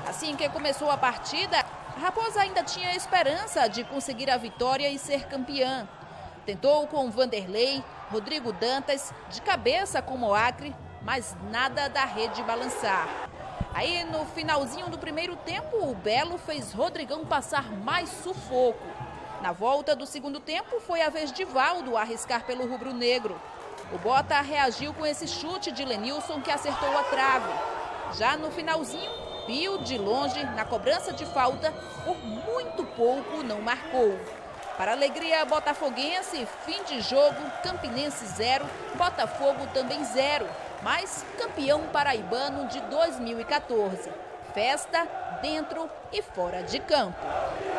Assim que começou a partida, a Raposa ainda tinha esperança de conseguir a vitória e ser campeã. Tentou com Vanderlei, Rodrigo Dantas, de cabeça com Moacre, mas nada da rede balançar. Aí no finalzinho do primeiro tempo, o Belo fez Rodrigão passar mais sufoco. Na volta do segundo tempo, foi a vez de Valdo arriscar pelo rubro-negro. O Bota reagiu com esse chute de Lenilson que acertou a trave. Já no finalzinho, Pio, de longe, na cobrança de falta, por muito pouco não marcou. Para a alegria botafoguense, fim de jogo, Campinense 0, Botafogo também 0, mas campeão paraibano de 2014. Festa dentro e fora de campo.